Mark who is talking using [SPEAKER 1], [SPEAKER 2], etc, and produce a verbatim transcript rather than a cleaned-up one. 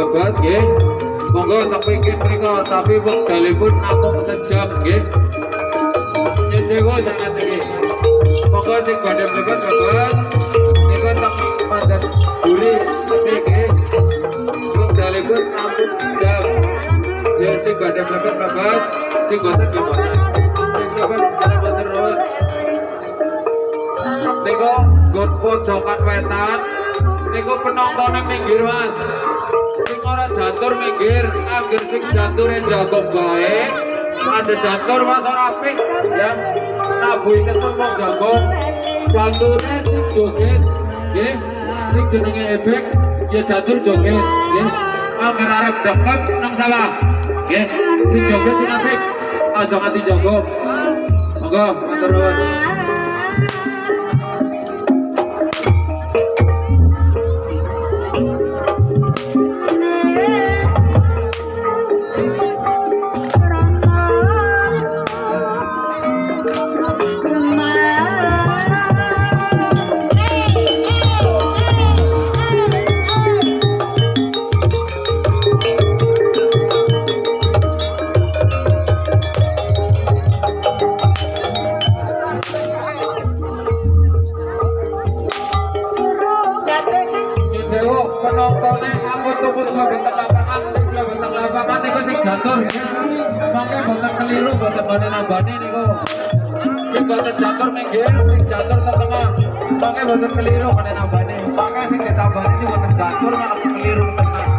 [SPEAKER 1] babat nggih. Monggo tapi iki mriko tapi wekdalipun namung sejam nggih. Nyuwun sangat iki. Monggo sing badhe mlebet babat niku tak mandan buri tapi nggih. Wekdalipun namung sejam. Ya sing badhe mlebet babat sing boten nggih boten. Sing mlebet boten rawuh. Niku nggon pojokan wetan niku penontonnya minggir mas, sing ora jantur minggir, anggere sing janture jago bae, ada jantur mas ora apik ya, nabuh iki wong jago, janture sing joget, nggih, sing jenenge efek, ya jantur joget, nggih, anggere arep deket nang sawah, nggih, sing joget sing apik, aja nganti jago, monggo matur nuwun. Penontonnya nganggo tubuh mlebet lapangan, sing mlebet lapangan niku sing jantur. Mangke boten keliru boten bane nambane niku. Sing boten jantur minggir, sing jantur ke tengah. Mangke boten keliru bane nambane. Mangke sing ditambani sing boten jantur malah keliru tengah.